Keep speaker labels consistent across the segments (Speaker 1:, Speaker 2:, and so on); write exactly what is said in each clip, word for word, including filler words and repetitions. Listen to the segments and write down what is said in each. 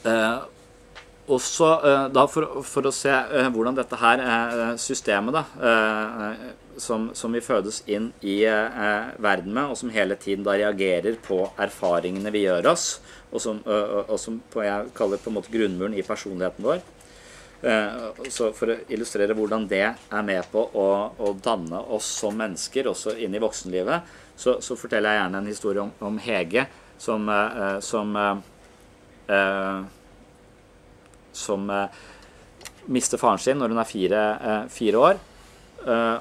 Speaker 1: Eh, og så eh, da for, for å se eh, hvordan dette her eh, systemet da, eh, som, som vi fødes inn i eh, verden med, og som hele tiden da reagerer på erfaringene vi gjør oss, og som, eh, og som på, jeg kaller på en måte grunnmuren i personligheten vår. Eh, så for å illustrere hvordan det er med på å, å danne oss som mennesker, også inn i voksenlivet, så, så forteller jeg gjerne en historie om, om Hege, som, eh, som eh, som eh, mister faren sin når hun er fire, eh, fire år. Eh,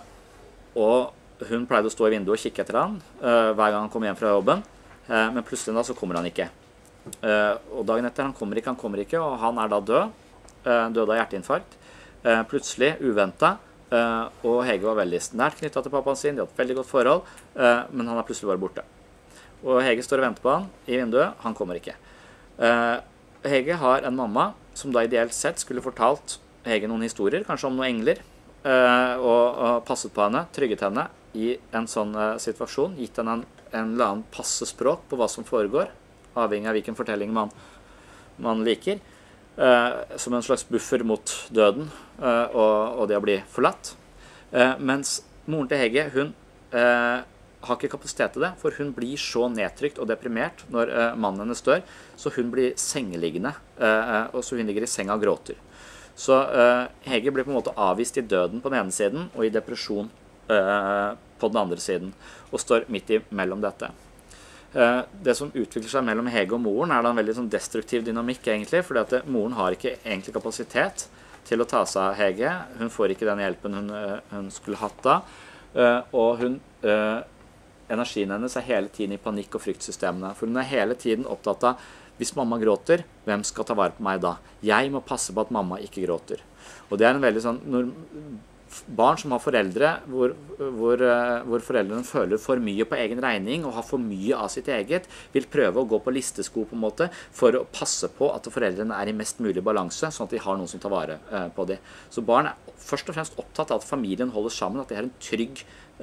Speaker 1: og hun pleide å stå i vinduet og kikke etter han eh, hver gang han kom hjem fra jobben. Eh, men plutselig da så kommer han ikke. Eh, og dagen etter, han kommer ikke, han kommer ikke, og han er da død. Eh, død av hjerteinfarkt. Eh, plutselig, uventet. Eh, og Hege var veldig nært knyttet til pappaen sin, de hadde et veldig godt forhold, eh, men han er plutselig bare borte. Og Hege står og venter på han i vinduet, han kommer ikke. Eh, Hege har en mamma som da ideelt sett skulle fortalt Hege noen historier, kanskje om noen engler, og, og passet på henne, trygget henne i en sånn situasjon, gitt henne en, en eller annen passe språk på hva som foregår, avhengig av hvilken fortelling man, man liker, som en slags buffer mot døden og, og det å bli forlatt. Mens moren til Hege, hun har ikke kapasitet til det, for hun blir så nedtrykt og deprimert når uh, mannen hennes dør, så hun blir sengeliggende, uh, og så hun ligger i senga og gråter. Så uh, Hege blir på en måte avvist i døden på den ene siden, og i depresjon uh, på den andre siden, og står midt i mellom dette. Uh, det som utvikler seg mellom Hege og moren er da en veldig sånn destruktiv dynamikk egentlig, fordi at det, moren har ikke egentlig kapasitet til å ta seg av Hege, hun får ikke den hjelpen hun, uh, hun skulle hatt da, uh, og hun... Uh, energien hennes er hele tiden i panikk- og fryktsystemene. For hun er hele tiden opptatt av, hvis mamma gråter, hvem skal ta vare på meg da? Jeg må passe på at mamma ikke gråter. Og det er en veldig sånn, når barn som har foreldre, hvor, hvor, hvor foreldrene føler for mye på egen regning, og har for mye av sitt eget, vil prøve å gå på listesko på en måte, for å passe på at foreldrene er i mest mulig balanse, sånn at de har noen som tar vare eh, på dem. Så barn er først og fremst opptatt av at familien holder sammen, at det er en trygg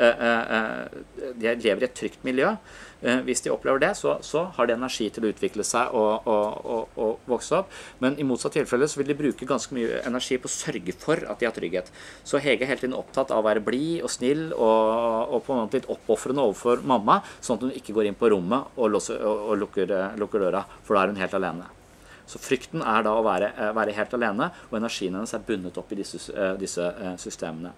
Speaker 1: de lever i et trygt miljø. Hvis de opplever det, så, så har de energi til å utvikle seg og, og, og, og vokse opp. Men i motsatt tilfelle så vil de bruke ganske mye energi på å sørge for at de har trygghet. Så Hege er hele tiden opptatt av å være blid og snill og, og på en måte litt oppofrende overfor mamma, sånn at hun ikke går inn på rommet og, låser, og, og lukker, lukker døra, for da er hun helt alene. Så frykten er da å være, være helt alene, og energien hennes er bundet opp i disse, disse systemene.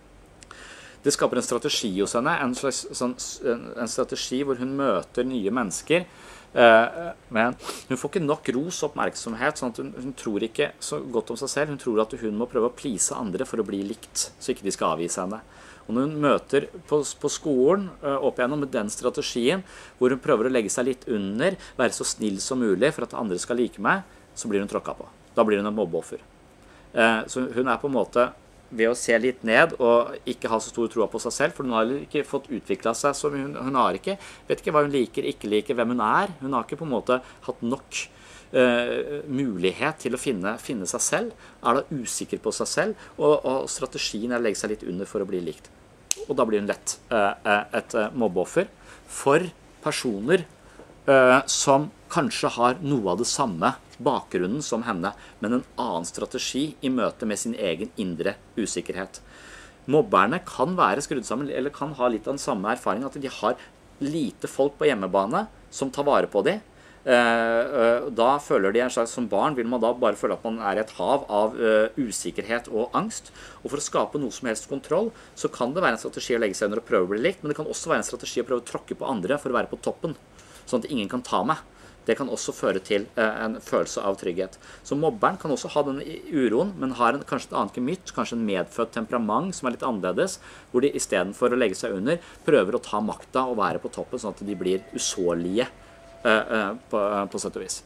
Speaker 1: Det skaper en strategi hos henne, en, slags, sånn, en strategi hvor hun møter nye mennesker, eh, men hun får ikke nok ros og oppmerksomhet, sånn at hun, hun tror ikke så godt om seg selv, hun tror at hun må prøve å please andre for å bli likt, så ikke de skal avvise henne. Og når hun møter på, på skolen, eh, opp igjennom med den strategien, hvor hun prøver å legge seg litt under, være så snill som mulig for at andre skal like meg, så blir hun tråkket på. Da blir hun en mobbeoffer. Eh, så hun er på en måte ved å se litt ned og ikke ha så stor tro på seg selv, for hun har ikke fått utviklet seg som hun, hun har ikke, vet ikke hva hun liker, ikke liker, hvem hun er. Hun har ikke på en måte hatt nok uh, mulighet til å finne, finne seg selv, er da usikker på seg selv, og, og strategien er å legge seg litt under for å bli likt. Og da blir hun lett uh, et uh, mobbeoffer for personer uh, som kanskje har noe av det samme bakgrunnen som henne, men en annen strategi i møte med sin egen indre usikkerhet. Mobberne kan være skrudd sammen, eller kan ha litt av den samme erfaring, at de har lite folk på hjemmebane som tar vare på dem. Da føler de en slags, som barn vil man da bare føle at man er i et hav av usikkerhet og angst. Og for å skape noe som helst kontroll, så kan det være en strategi å legge seg under og prøve å bli likt, men det kan også være en strategi å prøve å tråkke på andre for å være på toppen, sånn at ingen kan ta meg. Det kan også føre til en følelse av trygghet. Så mobberen kan også ha denne uroen, men har en, kanskje et annet gemytt, kanskje en medfødt temperament som er litt annerledes, hvor de i stedet for å legge seg under, prøver å ta makta og være på toppen, sånn at de blir usårlige uh, uh, på, uh, på sett og vis.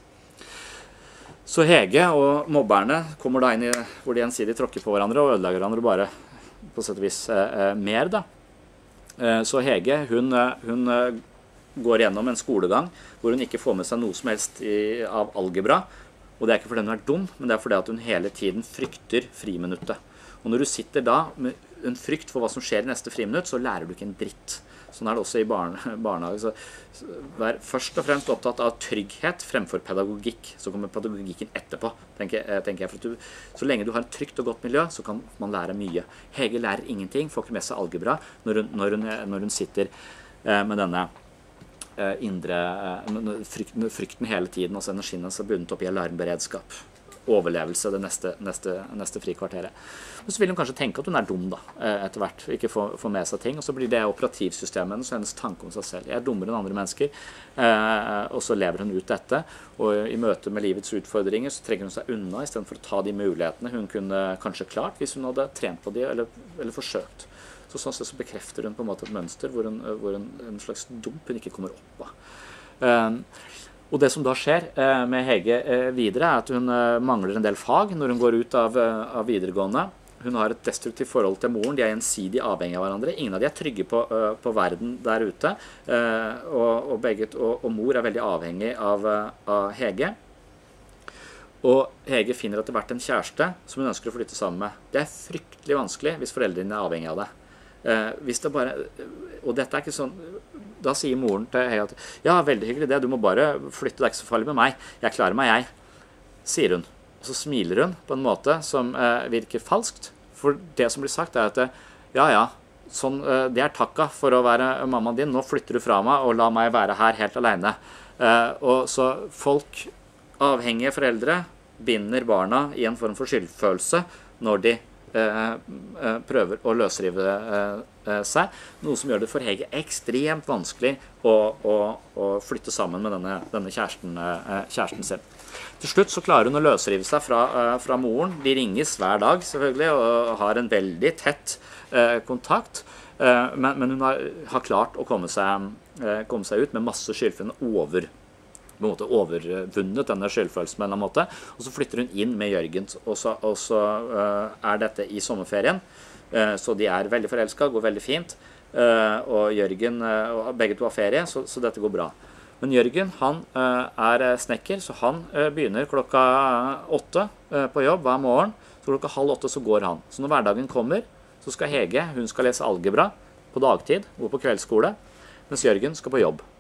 Speaker 1: Så Hege og mobberne kommer da inn i hvor de gjensidig tråkker på hverandre og ødelegger hverandre bare på sett og vis uh, uh, mer da. Uh, så Hege, hun, uh, hun uh, går gjennom en skolegang hvor hun ikke får med seg noe som helst i, av algebra, og det er ikke fordi hun er dum, men det er fordi at hun hele tiden frykter friminuttet. Og når du sitter da med en frykt for hva som skjer i neste friminutt, så lærer du ikke en dritt. Sånn er det også i barne, barnehage. Så vær først og fremst opptatt av trygghet fremfor pedagogikk. Så kommer pedagogikken etterpå, tenker, tenker jeg. For du, så lenge du har et trygt og godt miljø, så kan man lære mye. Hege lærer ingenting, får ikke med seg algebra når hun, når hun, når hun sitter eh, med denne eh, indre eh, frykten, frykten hele tiden, altså energien er bundet opp i alarmberedskap. Overlevelse det neste, neste, neste frikvarteret. Men så vil hun kanskje tenke at hun er dum da, etter hvert, ikke få, få med seg ting, og så blir det operativsystemet hennes og hennes tanke om seg selv. Jeg er dummere enn andre mennesker, eh, og så lever hun ut dette, og i møte med livets utfordringer så trenger hun seg unna, i stedet for å ta de mulighetene hun kunne kanskje klart, hvis hun hadde trent på de, eller, eller forsøkt. Så sånn sett så bekrefter hun på en måte et mønster, hvor hun, hvor hun en slags dump hun ikke kommer opp av. Eh, Og det som da skjer eh, med Hege eh, videre er at hun eh, mangler en del fag når hun går ut av, eh, av videregående. Hun har et destruktivt forhold til moren, de er gjensidig avhengige av hverandre. Ingen av de er trygge på, uh, på verden der ute, uh, og, og, begge, og, og mor er veldig avhengig av, uh, av Hege. Og Hege finner etter hvert en kjæreste som hun ønsker å flytte sammen med. Det er fryktelig vanskelig hvis foreldrene er avhengige av det. Uh, hvis det bare, og dette er ikke sånn, da sier moren til Hege at ja, veldig hyggelig det, du må bare flytte, det er ikke så farlig med meg, jeg klarer meg jeg, sier hun. Og så smiler hun på en måte som uh, virker falskt, for det som blir sagt er at ja, ja, sånn, uh, det er takka for å være mammaen din, nå flytter du fra meg og la meg være her helt alene. Uh, og så folk, avhengige foreldre, binder barna i en form for skyldfølelse når de Uh, uh, prøver å løsrive uh, uh, seg, noe som gjør det for Hege ekstremt vanskelig å, å, å flytte sammen med denne, denne kjæresten, uh, kjæresten sin. Til slutt så klarer hun å løsrive seg fra, uh, fra moren. De ringes hver dag selvfølgelig, og har en veldig tett uh, kontakt, uh, men, men hun har, har klart å komme seg, uh, komme seg ut med masse skyldfølelse over på en måte overvunnet denne skyldfølelsen på en eller annen måte, og så flytter hun inn med Jørgen, og så, og så uh, er dette i sommerferien, uh, så de er veldig forelsket, går veldig fint, uh, og Jørgen, uh, og begge to har ferie, så, så dette går bra. Men Jørgen, han uh, er snekker, så han uh, begynner klokka åtte uh, på jobb hver morgen, så klokka halv åtte så går han. Så når hverdagen kommer, så skal Hege, hun skal lese algebra på dagtid, gå på kveldsskole, mens Jørgen skal på jobb.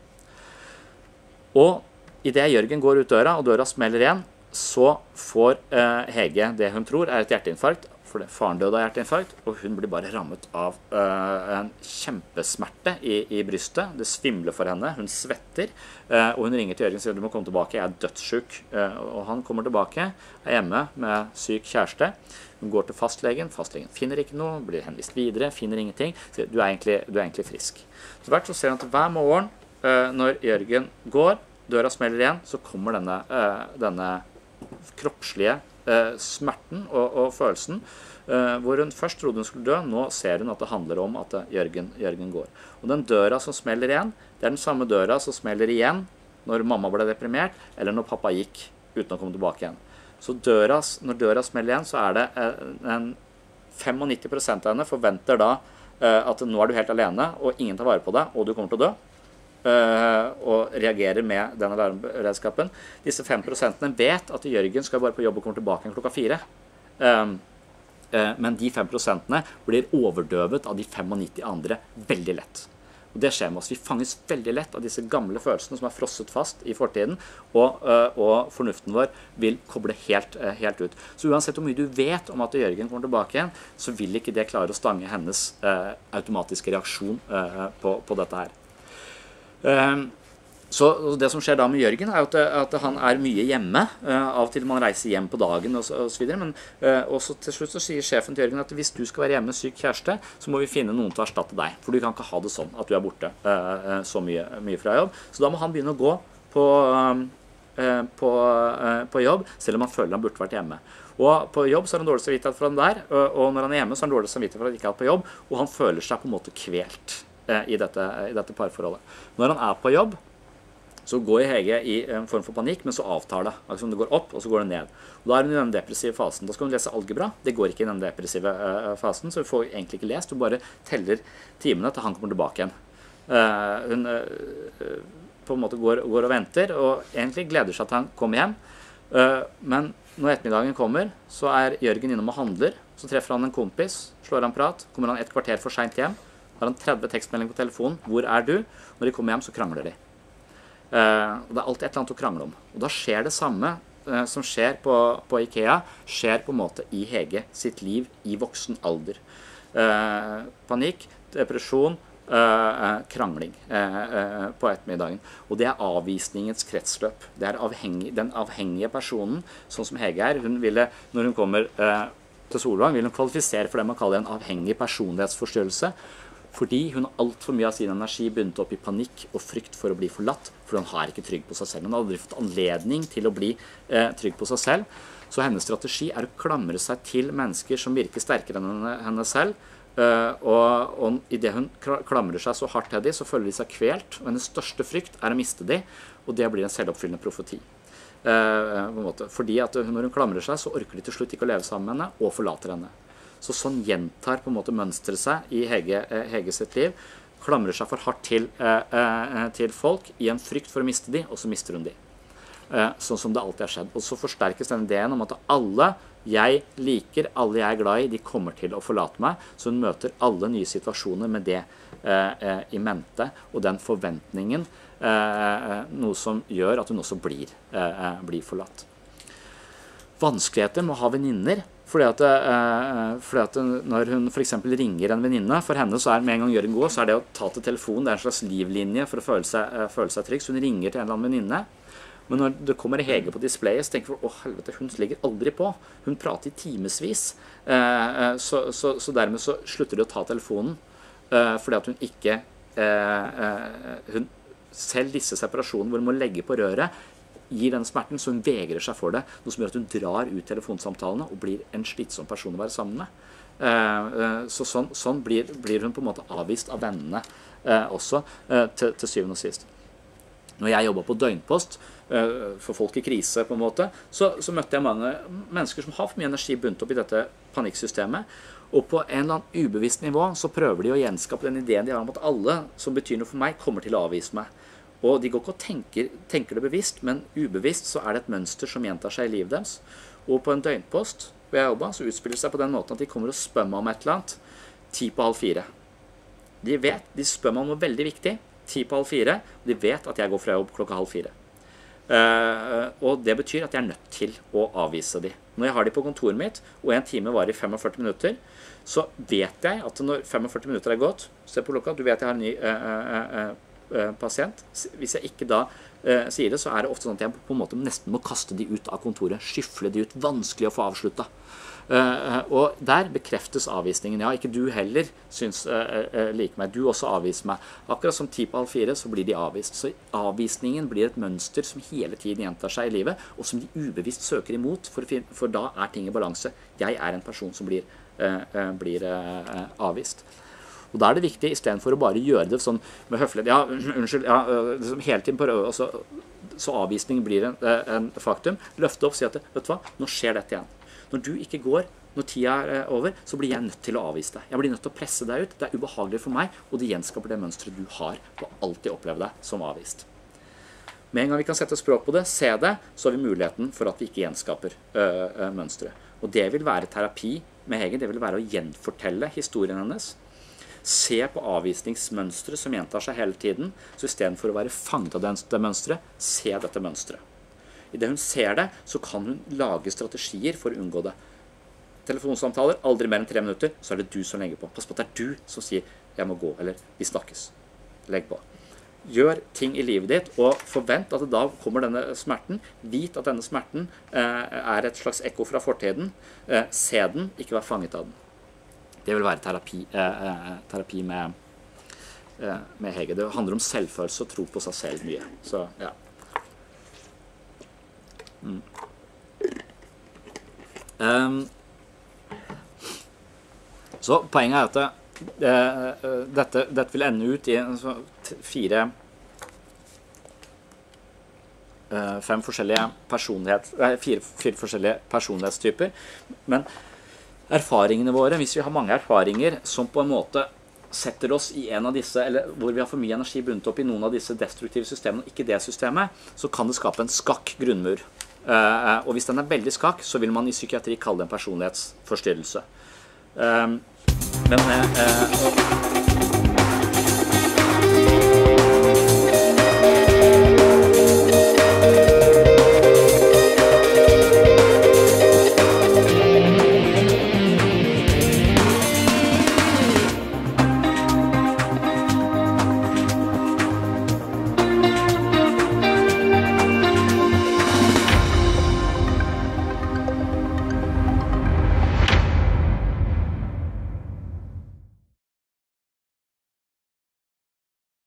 Speaker 1: Og i det Jørgen går ut døra, og døra smeller igjen, så får eh, Hege det hun tror er et hjerteinfarkt, for faren døde av hjerteinfarkt, og hun blir bare rammet av eh, en kjempesmerte i, i brystet. Det svimler for henne, hun svetter, eh, og hun ringer til Jørgen og sier du må komme tilbake, jeg er dødssyk. Eh, og han kommer tilbake, er hjemme med syk kjæreste. Hun går til fastlegen, fastlegen finner ikke noe, blir henvist videre, finner ingenting, sier du er egentlig, du er egentlig frisk. Så hvert så ser han at hver morgen, eh, når Jørgen går, døra smeller igjen, så kommer denne, uh, denne kroppslige uh, smerten og, og følelsen, uh, hvor hun først trodde hun skulle dø, nå ser hun at det handler om at uh, Jørgen, Jørgen går. Og den døra som smeller igjen, det er den samme døra som smeller igjen når mamma ble deprimert, eller når pappa gikk uten å komme tilbake igjen. Så døra, når døra smeller igjen, så er det uh, en nittito prosent av henne forventer da uh, at nå er du helt alene, og ingen tar vare på deg, og du kommer til å dø. Uh, og reagerer med denne alarmberedskapen. Disse fem prosentene vet at Jørgen skal bare på jobb og komme tilbake klokka fire. Um, uh, men de fem prosentene blir overdøvet av de nittito andre veldig lett. Og det skjer med oss. Vi fanges veldig lett av disse gamle følelsene som er frosset fast i fortiden, og, uh, og fornuften vår vil koble helt, uh, helt ut. Så uansett hvor mye du vet om at Jørgen kommer tilbake igjen, så vil ikke det klare å stange hennes uh, automatiske reaksjon uh, på, på dette her. Um, så det som skjer da med Jørgen er at, at han er mye hjemme, uh, av og til man reiser hjem på dagen og så, og så videre, men uh, også til slutt så sier sjefen til Jørgen at hvis du skal være hjemme med syk kjæreste, så må vi finne noen til å erstatte deg, for du kan ikke ha det sånn at du er borte uh, så mye, mye fra jobb. Så da må han begynne å gå på, uh, på, uh, på jobb, selv om han føler han burde vært hjemme. Og på jobb så har han dårlig samvittighet for han der, uh, og når han er hjemme så har han dårlig samvittighet for at han ikke er på jobb, og han føler seg på en måte kvelt I dette, i dette parforholdet. Når han er på jobb, så går Hege i en form for panikk, men så avtar det. Altså det går opp, og så går det ned. Og da er hun i den depressive fasen. Da skal hun lese algebra. Det går ikke i den depressive uh, fasen, så hun får egentlig ikke lest. Hun bare teller timene til han kommer tilbake igjen. Uh, hun uh, på en måte går, går og venter, og egentlig gleder seg at han kommer hjem. Uh, men når ettermiddagen kommer, så er Jørgen innom og handler. Så treffer han en kompis, slår han prat, kommer han et kvarter for sent hjem. har han tretti tekstmeldinger på telefonen. Hvor er du? Når de kommer hjem, så krangler de. Uh, og det er alltid et eller annet å krangle om. Og da skjer det samme uh, som skjer på, på IKEA, skjer på en måte i Hege sitt liv i voksen alder. Uh, panikk, depresjon, uh, uh, krangling uh, uh, på ettermiddagen. Og det er avvisningens kretsløp. Det er avhengig, den avhengige personen, sånn som Hege er. Hun ville, når hun kommer uh, til Solvang, vil hun kvalifisere for det man kaller en avhengig personlighetsforstyrrelse, fordi hun har alt for mye av sin energi bundet opp i panikk og frykt for å bli forlatt, for hun har ikke trygg på seg selv. Hun har aldri fått anledning til å bli eh, trygg på seg selv. Så hennes strategi er å klamre seg til mennesker som virker sterkere enn henne, henne selv, uh, og, og i det hun klamrer seg så hardt til de, så føler de seg kvelt, og hennes største frykt er å miste de, og det blir en selvoppfyllende profeti. Uh, på en måte. Fordi at når hun klamrer seg, så orker de til slutt ikke å leve sammen med henne, og forlater henne. Så sånn gjentar på en måte mønstret seg i Hege, Hege sitt liv, klamrer seg for hardt til, eh, eh, til folk i en frykt for å miste de, og så mister hun de. Eh, sånn som det alltid har skjedd. Og så forsterkes denne ideen om at alle jeg liker, alle jeg er glad i, de kommer til å forlate meg, så hun møter alle nye situasjoner med det eh, eh, i mente, og den forventningen, eh, noe som gjør at hun også blir, eh, blir forlatt. Vanskeligheter med å ha venninner, fordi at, eh, fordi at når hun for eksempel ringer en venninne, for henne så er med en gang gjør en god, så er det å ta til telefonen, det er en slags livlinje for å føle seg, uh, føle seg trygg, så hun ringer til en eller annen venninne. Men når det kommer Hege på displayet, så tenker hun, åh helvete, hun ligger aldri på. Hun prater i timesvis, uh, så, så, så dermed så slutter de å ta telefonen, uh, fordi at hun ikke, uh, uh, hun, selv disse separasjonene hvor hun må legge på røret, gir den smerten, så hun vegrer seg for det, noe som gjør at hun drar ut telefonsamtalene og blir en slitsom person å være sammen med. Så sånn, sånn blir, blir hun på en måte avvist av vennene også, til, til syvende og sist. Når jeg jobbet på døgnpost for folk i krise på en måte, så, så møtte jeg mange mennesker som har for mye energi bundet opp i dette panikksystemet, og på en eller annen ubevisst nivå så prøver de å gjenskape den ideen de har om at alle som betyr noe for meg kommer til å avvise meg. Og de går ikke og tenker, tenker det bevisst, men ubevisst så er det et mønster som gjentar seg i livet deres. Og på en døgnpost hvor jeg jobbet, så utspiller det seg på den måten at de kommer og spør meg om et eller annet, ti på halv fire. De vet, de spør meg om noe veldig viktig, ti på halv fire, og de vet at jeg går fra jobb klokka halv fire. Uh, og det betyr at jeg er nødt til å avvise de. Når jeg har de på kontoret mitt, og en time var i førtifem minutter, så vet jeg at når førtifem minutter er gått, se på klokka, du vet jeg har en ny uh, uh, uh, pasient. Hvis jeg ikke da eh, sier det, så er det ofte sånn at jeg på en måte nesten må kaste de ut av kontoret, skyfle de ut, vanskelig å få avsluttet. Eh, og der bekreftes avvisningen. Ja, ikke du heller synes eh, eh, like meg, du også avviser meg. Akkurat som ti på halv fire så blir de avvist. Så avvisningen blir et mønster som hele tiden gjentar seg i livet, og som de ubevisst søker imot, for, for da er ting i balanse. Jeg er en person som blir, eh, blir eh, avvist. Og da er det viktig, i stedet for å bare gjøre det sånn med høflighet, ja, unnskyld, ja, liksom hele tiden på rød, så, så avvisning blir en, en faktum, løfte opp, si at, vet du hva, nå skjer dette igjen. Når du ikke går, når tida er over, så blir jeg nødt til å avvise deg. Jeg blir nødt til å presse deg ut, det er ubehagelig for meg, og det gjenskaper det mønstret du har på å alltid oppleve deg som avvist. Med en gang vi kan sette språk på det, se det, så har vi muligheten for at vi ikke gjenskaper øh, øh, mønstret. Og det vil være terapi med Hege, det vil være å gjenfortelle historien hennes, se på avvisningsmønstre som gjentar seg hele tiden, så i stedet for å være fanget av det mønstret, se dette mønstret. I det hun ser det, så kan hun lage strategier for å unngå det. Telefonsamtaler, aldri mer enn tre minutter, så er det du som legger på. Pass på at det er du som sier, jeg må gå, eller vi snakkes. Legg på. Gjør ting i livet ditt, og forvent at da kommer denne smerten. Vit at denne smerten eh, er et slags ekko fra fortiden. Eh, se den, ikke vær fanget av den. Det vil være terapi, eh, terapi med, eh, med Hege. Det handler om selvfølelse og tro på seg selv mye. Så, ja. Mm. Um, så poenget er at det, uh, dette, dette vil ende ut i så, fire, uh, fem forskjellige personlighet, uh, fire, fire forskjellige personlighetstyper. Men erfaringene våre, hvis vi har mange erfaringer som på en måte setter oss i en av disse, eller hvor vi har for mye energi bundet opp i noen av disse destruktive systemene, ikke det systemet, så kan det skape en skakk grunnmur. Uh, og hvis den er veldig skakk, så vil man i psykiatri kalle det en personlighetsforstyrrelse. Um, men... Uh, uh,